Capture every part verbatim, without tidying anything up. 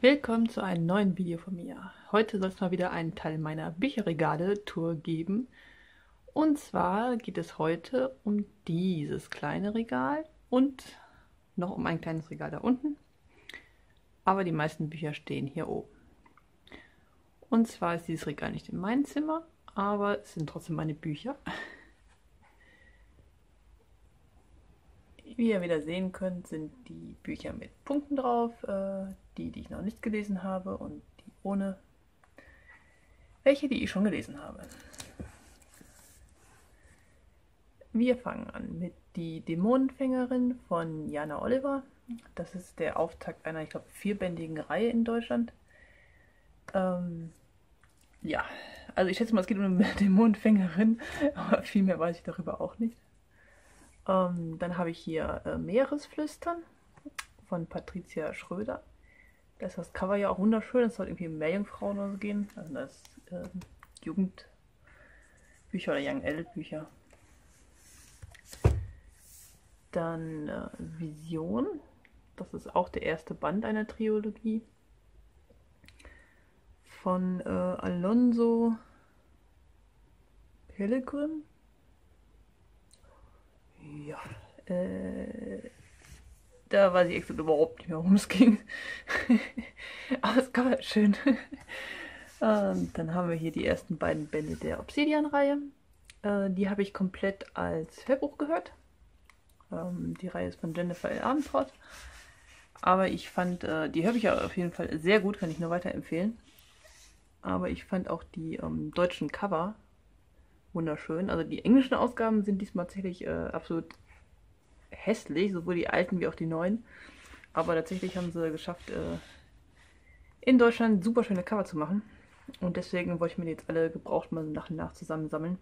Willkommen zu einem neuen Video von mir. Heute soll es mal wieder einen Teil meiner Bücherregale-Tour geben. Und zwar geht es heute um dieses kleine Regal und noch um ein kleines Regal da unten. Aber die meisten Bücher stehen hier oben. Und zwar ist dieses Regal nicht in meinem Zimmer, aber es sind trotzdem meine Bücher. Wie ihr wieder sehen könnt, sind die Bücher mit Punkten drauf, äh, die, die ich noch nicht gelesen habe und die ohne, welche, die ich schon gelesen habe. Wir fangen an mit Die Dämonenfängerin von Jana Oliver. Das ist der Auftakt einer, ich glaube, vierbändigen Reihe in Deutschland. Ähm, ja, also ich schätze mal, es geht um eine Dämonenfängerin, aber viel mehr weiß ich darüber auch nicht. Ähm, dann habe ich hier äh, Meeresflüstern von Patricia Schröder. Da ist das Cover ja auch wunderschön. Es soll irgendwie um Meerjungfrauen oder so gehen. Also das äh, Jugendbücher oder Young Adult Bücher. Dann äh, Vision. Das ist auch der erste Band einer Trilogie. Von äh, Alonso Pellegrin. Ja, äh, da weiß ich exakt überhaupt nicht mehr, worum es ging. Aber es kann man schön. ähm, dann haben wir hier die ersten beiden Bände der Obsidian-Reihe. Äh, die habe ich komplett als Hörbuch gehört. Ähm, die Reihe ist von Jennifer L. Armentrout. Aber ich fand äh, die Hörbücher auf jeden Fall sehr gut, kann ich nur weiterempfehlen. Aber ich fand auch die ähm, deutschen Cover wunderschön. Also die englischen Ausgaben sind diesmal tatsächlich äh, absolut hässlich, sowohl die alten wie auch die neuen. Aber tatsächlich haben sie geschafft, äh, in Deutschland super schöne Cover zu machen. Und deswegen wollte ich mir die jetzt alle gebraucht mal nach und nach zusammensammeln.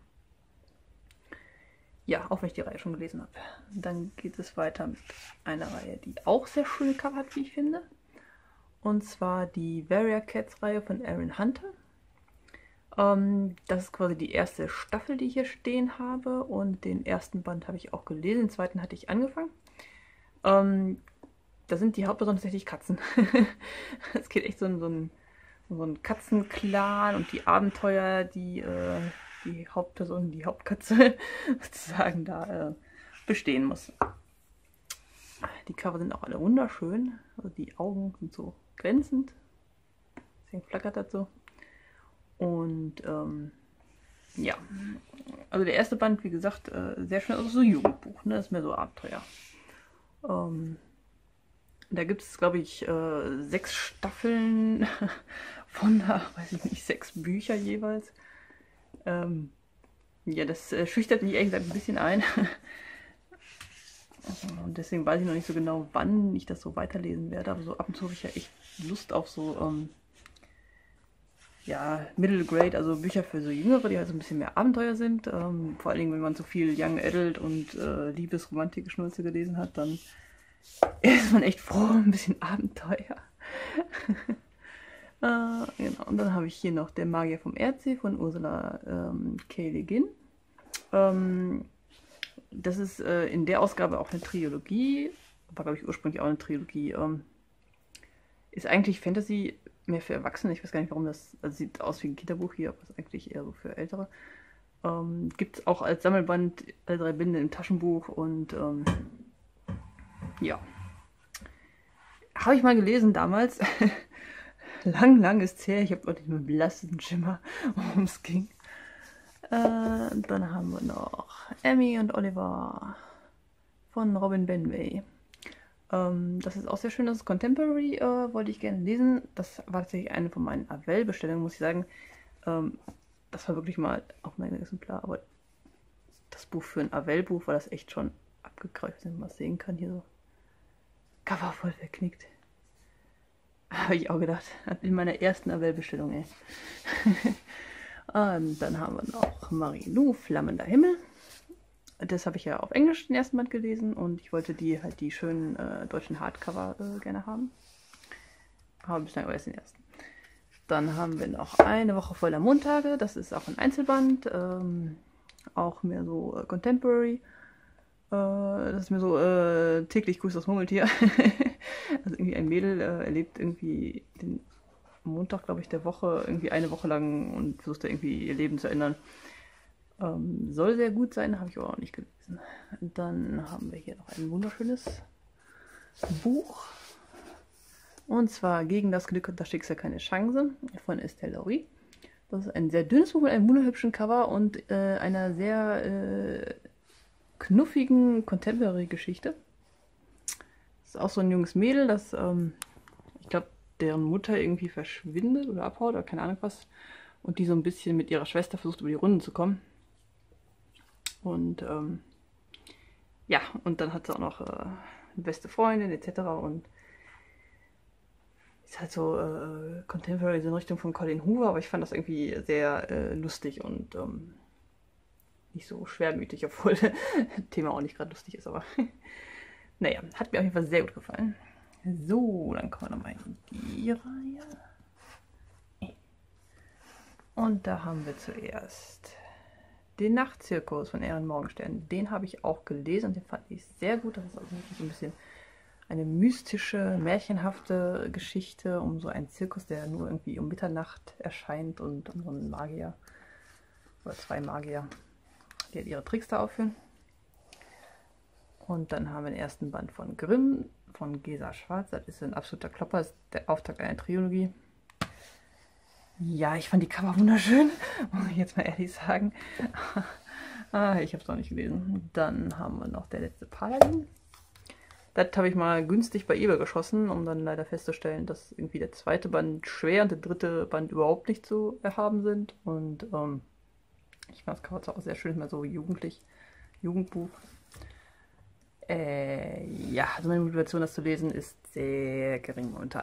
Ja, auch wenn ich die Reihe schon gelesen habe. Dann geht es weiter mit einer Reihe, die auch sehr schöne Cover hat, wie ich finde. Und zwar die Warrior Cats Reihe von Aaron Hunter. Ähm, das ist quasi die erste Staffel, die ich hier stehen habe. Und den ersten Band habe ich auch gelesen, den zweiten hatte ich angefangen. Ähm, da sind die Hauptpersonen tatsächlich Katzen. Es geht echt so um so ein, so ein Katzenclan und die Abenteuer, die äh, die Hauptperson, die Hauptkatze sozusagen da äh, bestehen muss. Die Cover sind auch alle wunderschön. Also die Augen sind so glänzend. Deswegen flackert das so. Und ähm, ja, also der erste Band, wie gesagt, äh, sehr schön, also so ein Jugendbuch, ne? Das ist mehr so Abenteuer. Ähm, da gibt es, glaube ich, äh, sechs Staffeln von, weiß ich nicht, sechs Bücher jeweils. Ähm, ja, das äh, schüchtert mich ehrlich gesagt ein bisschen ein. Und deswegen weiß ich noch nicht so genau, wann ich das so weiterlesen werde. Aber so ab und zu habe ich ja echt Lust auf so ähm, ja, Middle Grade, also Bücher für so Jüngere, die halt so ein bisschen mehr Abenteuer sind. Ähm, vor allen Dingen, wenn man so viel Young Adult und äh, Liebesromantik-Schnulze gelesen hat, dann ist man echt froh, ein bisschen Abenteuer. äh, genau. Und dann habe ich hier noch Der Magier vom Erdsee von Ursula ähm, K. Le Guin. Ähm, das ist äh, in der Ausgabe auch eine Trilogie. War, glaube ich, ursprünglich auch eine Trilogie. Ähm, ist eigentlich Fantasy mehr für Erwachsene. Ich weiß gar nicht, warum das, also sieht aus wie ein Kinderbuch hier, aber ist eigentlich eher so für Ältere. Ähm, Gibt es auch als Sammelband alle drei Bände im Taschenbuch und ähm, ja. Habe ich mal gelesen damals. lang, lang ist es her. Ich habe auch nicht mehr blassen Schimmer, worum es ging. Äh, dann haben wir noch Emmy und Oliver von Robin Benway. Ähm, das ist auch sehr schön, das ist Contemporary, äh, wollte ich gerne lesen. Das war tatsächlich eine von meinen Avell-Bestellungen, muss ich sagen. Ähm, das war wirklich mal auch mein Exemplar, aber das Buch für ein Avell-Buch war das echt schon abgegreift, wenn man es sehen kann. Hier so Cover voll verknickt. Habe ich auch gedacht. In meiner ersten Avell-Bestellung, ey. ähm, dann haben wir noch Marie-Lou, Flammender Himmel. Das habe ich ja auf Englisch den ersten Band gelesen und ich wollte die halt die schönen äh, deutschen Hardcover äh, gerne haben. Aber bislang aber erst den ersten. Dann haben wir noch Eine Woche voller Montage. Das ist auch ein Einzelband. Ähm, auch mehr so äh, Contemporary. Äh, das ist mir so äh, täglich grüßt das Murmeltier. Also irgendwie ein Mädel äh, erlebt irgendwie den Montag, glaube ich, der Woche, irgendwie eine Woche lang und versucht da irgendwie ihr Leben zu ändern. Ähm, soll sehr gut sein, habe ich aber auch nicht gelesen. Dann haben wir hier noch ein wunderschönes Buch. Und zwar Gegen das Glück und das Schicksal keine Chance von Estelle Laury. Das ist ein sehr dünnes Buch mit einem wunderhübschen Cover und äh, einer sehr äh, knuffigen Contemporary-Geschichte. Das ist auch so ein junges Mädel, das, ähm, ich glaube, deren Mutter irgendwie verschwindet oder abhaut oder keine Ahnung was. Und die so ein bisschen mit ihrer Schwester versucht, über die Runden zu kommen. Und ähm, ja, und dann hat sie auch noch äh, eine beste Freundin et cetera. Und ist halt so äh, Contemporary, so in Richtung von Colin Hoover, aber ich fand das irgendwie sehr äh, lustig und ähm, nicht so schwermütig, obwohl das Thema auch nicht gerade lustig ist, aber naja, hat mir auf jeden Fall sehr gut gefallen. So, dann kommen wir nochmal in die Reihe. Und da haben wir zuerst den Nachtzirkus von Ehren Morgenstern. Den habe ich auch gelesen und den fand ich sehr gut. Das ist also wirklich so ein bisschen eine mystische, märchenhafte Geschichte um so einen Zirkus, der nur irgendwie um Mitternacht erscheint und um so einen Magier oder zwei Magier, die halt ihre Tricks da aufführen. Und dann haben wir den ersten Band von Grimm, von Gesa Schwarz. Das ist ein absoluter Klopper, das ist der Auftakt einer Trilogie. Ja, ich fand die Cover wunderschön, muss ich jetzt mal ehrlich sagen. ah, ich habe es noch nicht gelesen. Dann haben wir noch Der letzte Paladin. Das habe ich mal günstig bei eBay geschossen, um dann leider festzustellen, dass irgendwie der zweite Band schwer und der dritte Band überhaupt nicht zu erhaben sind. Und ähm, ich fand das Cover zwar auch sehr schön, ist mal so jugendlich, Jugendbuch. Äh, ja, also meine Motivation, das zu lesen, ist sehr gering momentan.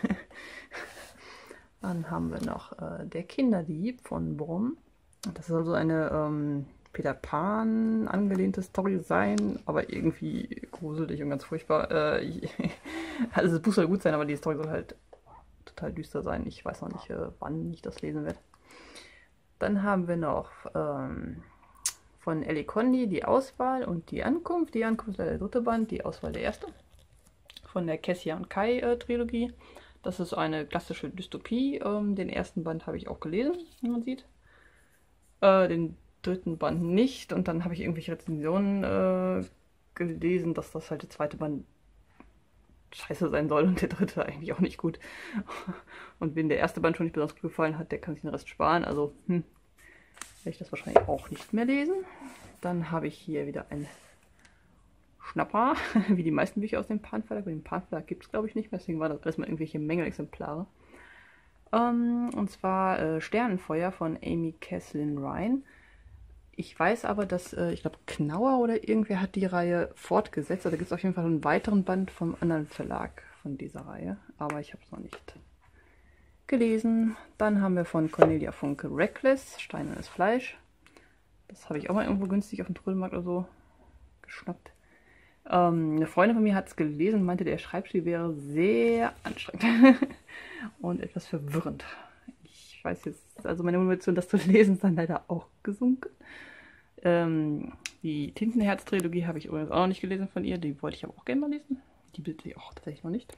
Dann haben wir noch äh, Der Kinderdieb von Brumm. Das soll so eine ähm, Peter Pan angelehnte Story sein, aber irgendwie gruselig und ganz furchtbar. Äh, also das Buch soll gut sein, aber die Story soll halt total düster sein. Ich weiß noch nicht, äh, wann ich das lesen werde. Dann haben wir noch ähm, von Ellie Condi Die Auswahl und die Ankunft. Die Ankunft ist leider der dritte Band, die Auswahl der erste. Von der Kessia und Kai äh, Trilogie. Das ist eine klassische Dystopie. Ähm, den ersten Band habe ich auch gelesen, wie man sieht. Äh, den dritten Band nicht. Und dann habe ich irgendwelche Rezensionen äh, gelesen, dass das halt der zweite Band scheiße sein soll und der dritte eigentlich auch nicht gut. Und wenn der erste Band schon nicht besonders gut gefallen hat, der kann sich den Rest sparen. Also hm, werde ich das wahrscheinlich auch nicht mehr lesen. Dann habe ich hier wieder ein Schnapper, wie die meisten Bücher aus dem Pan Verlag. Den Pan Verlag gibt es, glaube ich, nicht mehr, deswegen war das alles mal irgendwelche Mängelexemplare. Ähm, und zwar äh, Sternenfeuer von Amy Caslin Ryan. Ich weiß aber, dass, äh, ich glaube, Knauer oder irgendwer hat die Reihe fortgesetzt. Also da gibt es auf jeden Fall einen weiteren Band vom anderen Verlag von dieser Reihe. Aber ich habe es noch nicht gelesen. Dann haben wir von Cornelia Funke Reckless, Steinernes Fleisch. Das habe ich auch mal irgendwo günstig auf dem Trödelmarkt oder so geschnappt. Ähm, eine Freundin von mir hat es gelesen und meinte, der Schreibstil wäre sehr anstrengend und etwas verwirrend. Ich weiß jetzt, also meine Motivation, das zu lesen, ist dann leider auch gesunken. Ähm, die Tintenherz-Trilogie habe ich übrigens auch noch nicht gelesen von ihr, die wollte ich aber auch gerne mal lesen. Die bitte ich auch tatsächlich noch nicht.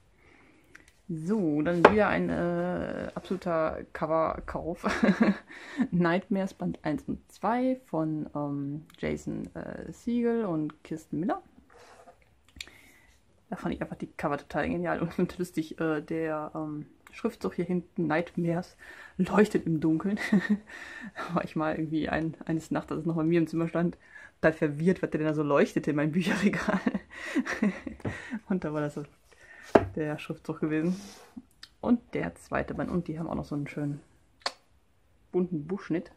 So, dann wieder ein äh, absoluter Coverkauf. Nightmares Band eins und zwei von ähm, Jason äh, Siegel und Kirsten Miller. Da fand ich einfach die Cover total genial und lustig. Äh, der ähm, Schriftzug hier hinten, Nightmares, leuchtet im Dunkeln. Da war ich mal irgendwie ein, eines Nachts, als es noch bei mir im Zimmer stand, total verwirrt, was der denn da so leuchtete in meinem Bücherregal. Und da war das so der Schriftzug gewesen. Und der zweite Band. Und die haben auch noch so einen schönen bunten Buchschnitt.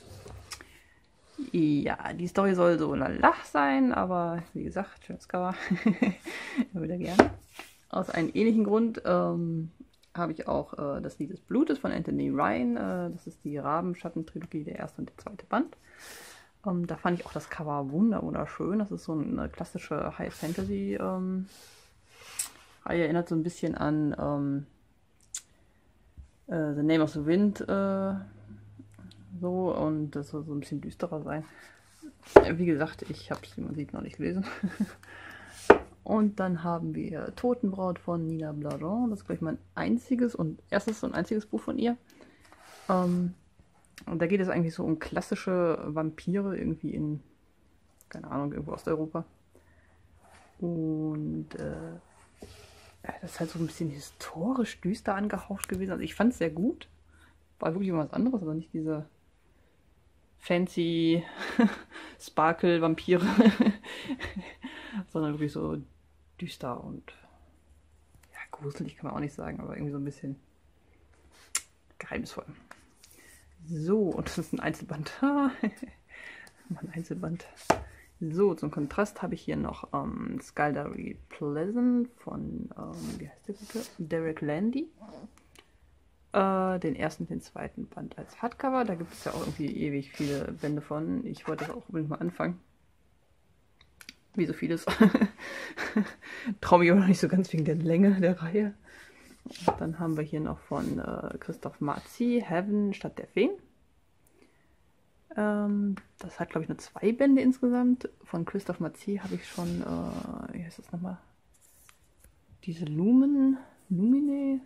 Ja, die Story soll so eine Lach sein, aber wie gesagt, schönes Cover. Immer wieder gerne. Aus einem ähnlichen Grund ähm, habe ich auch äh, das Lied des Blutes von Anthony Ryan. Äh, das ist die Rabenschatten-Trilogie, der erste und der zweite Band. Ähm, da fand ich auch das Cover wunderschön. Das ist so eine klassische High-Fantasy- ähm, Reihe, erinnert so ein bisschen an ähm, äh, The Name of the Wind, äh, so, und das soll so ein bisschen düsterer sein. Wie gesagt, ich habe es, wie man sieht, noch nicht gelesen. Und dann haben wir Totenbraut von Nina Blaron. Das ist, glaube ich, mein einziges und erstes und einziges Buch von ihr. Ähm, und da geht es eigentlich so um klassische Vampire irgendwie in, keine Ahnung, irgendwo Osteuropa. Und äh, das ist halt so ein bisschen historisch düster angehaucht gewesen. Also ich fand es sehr gut. War wirklich immer was anderes, aber nicht diese fancy Sparkle-Vampire, sondern wirklich so düster und ja, gruselig kann man auch nicht sagen, aber irgendwie so ein bisschen geheimnisvoll. So, und das ist ein Einzelband. Ein Einzelband. So, zum Kontrast habe ich hier noch ähm, Sculdary Pleasant von, ähm, wie heißt der bitte? Derek Landy. Äh, den ersten und den zweiten Band als Hardcover. Da gibt es ja auch irgendwie ewig viele Bände von. Ich wollte das auch unbedingt mal anfangen. Wie so vieles. Traue mich aber noch nicht so ganz wegen der Länge der Reihe. Und dann haben wir hier noch von äh, Christoph Marzi, Heaven statt der Feen. Ähm, das hat, glaube ich, nur zwei Bände insgesamt. Von Christoph Marzi habe ich schon, äh, wie heißt das nochmal? Diese Lumen, Lumine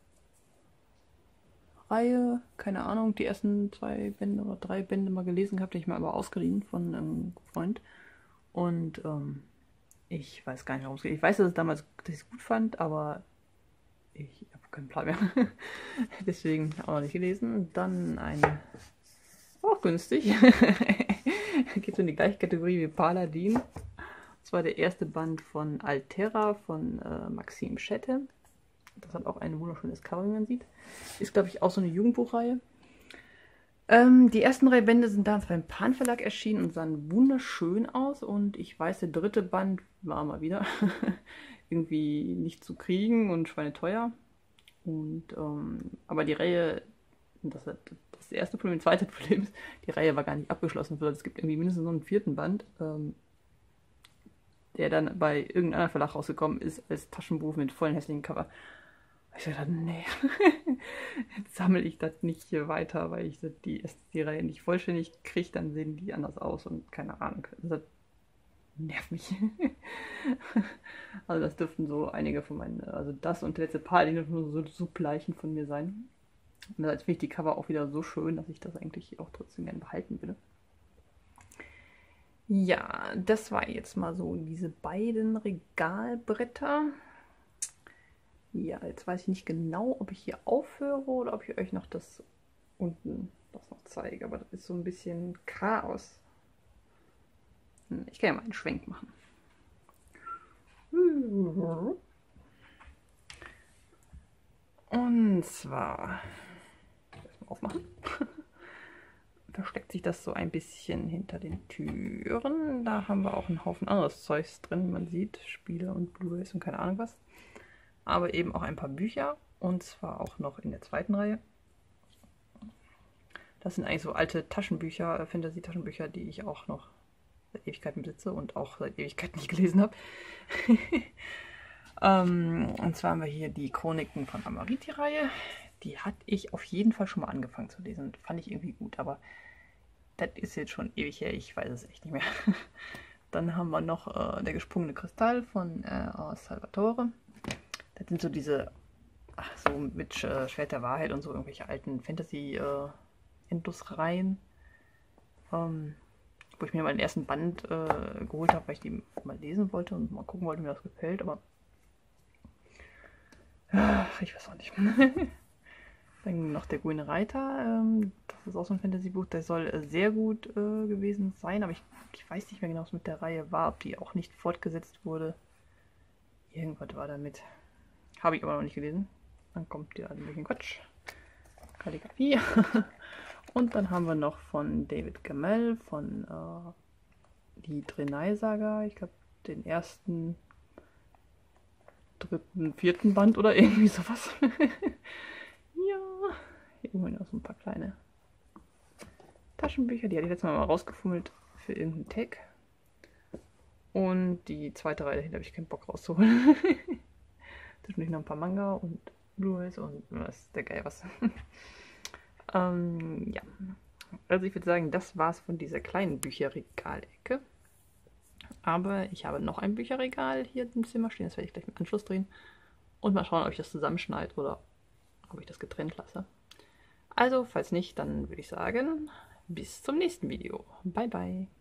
Reihe, keine Ahnung, die ersten zwei Bände oder drei Bände mal gelesen gehabt, die ich mal aber ausgeliehen von einem Freund. Und ähm, ich weiß gar nicht, warum es geht. Ich weiß, dass es damals dass ich es gut fand, aber ich habe keinen Plan mehr. Deswegen auch noch nicht gelesen. Dann eine, auch günstig. Geht so in die gleiche Kategorie wie Paladin. Das war der erste Band von Altera von äh, Maxim Schette. Das hat auch ein wunderschönes Cover, wie man sieht. Ist, glaube ich, auch so eine Jugendbuchreihe. Ähm, die ersten drei Bände sind damals beim Pan Verlag erschienen und sahen wunderschön aus. Und ich weiß, der dritte Band war mal wieder irgendwie nicht zu kriegen und schweineteuer. Und, ähm, aber die Reihe, das ist das erste Problem, das zweite Problem ist, die Reihe war gar nicht abgeschlossen. Es gibt irgendwie mindestens noch einen vierten Band, ähm, der dann bei irgendeiner Verlag rausgekommen ist als Taschenbuch mit vollen hässlichen Cover. Ich dachte, nee, jetzt sammle ich das nicht hier weiter, weil ich die, die Reihe nicht vollständig kriege, dann sehen die anders aus und keine Ahnung. Das nervt mich. Also das dürften so einige von meinen, also das und der letzte Paar, die dürften so Subleichen von mir sein. Und jetzt finde ich die Cover auch wieder so schön, dass ich das eigentlich auch trotzdem gerne behalten würde. Ja, das war jetzt mal so diese beiden Regalbretter. Ja, jetzt weiß ich nicht genau, ob ich hier aufhöre oder ob ich euch noch das unten das noch zeige. Aber das ist so ein bisschen Chaos. Ich kann ja mal einen Schwenk machen. Und zwar, erstmal aufmachen. Versteckt sich das so ein bisschen hinter den Türen. Da haben wir auch einen Haufen anderes Zeugs drin. Man sieht Spiele und Blu-rays und keine Ahnung was. Aber eben auch ein paar Bücher. Und zwar auch noch in der zweiten Reihe. Das sind eigentlich so alte Taschenbücher, Fantasy-Taschenbücher, die ich auch noch seit Ewigkeiten besitze und auch seit Ewigkeiten nicht gelesen habe. ähm, und zwar haben wir hier die Chroniken von Amariti-Reihe. Die hatte ich auf jeden Fall schon mal angefangen zu lesen. Fand ich irgendwie gut, aber das ist jetzt schon ewig her. Ich weiß es echt nicht mehr. Dann haben wir noch äh, Der gesprungene Kristall von äh, Salvatore. Das sind so diese, ach, so mit äh, Schwert der Wahrheit und so irgendwelche alten Fantasy-Endlosreihen. Äh, ähm, wo ich mir mal den ersten Band äh, geholt habe, weil ich die mal lesen wollte und mal gucken wollte, wie mir das gefällt, aber ach, ich weiß auch nicht. Dann noch Der grüne Reiter, ähm, das ist auch so ein Fantasy-Buch, der soll äh, sehr gut äh, gewesen sein, aber ich, ich weiß nicht mehr genau, was mit der Reihe war, ob die auch nicht fortgesetzt wurde. Irgendwas war damit. Habe ich aber noch nicht gelesen. Dann kommt ja ein bisschen Quatsch. Kalligrafie. Und dann haben wir noch von David Gemmell von äh, die Drenai-Saga. Ich glaube, den ersten, dritten, vierten Band oder irgendwie sowas. Ja. Hier irgendwann auch so ein paar kleine Taschenbücher. Die hatte ich letztes Mal mal rausgefummelt für irgendeinen Tag. Und die zweite Reihe dahinter habe ich keinen Bock rauszuholen. Zwischendurch noch ein paar Manga und Blu-rays und was der Geil was. ähm, ja. Also ich würde sagen, das war's von dieser kleinen Bücherregalecke. Aber ich habe noch ein Bücherregal hier im Zimmer stehen. Das werde ich gleich im Anschluss drehen. Und mal schauen, ob ich das zusammenschneide oder ob ich das getrennt lasse. Also, falls nicht, dann würde ich sagen, bis zum nächsten Video. Bye, bye.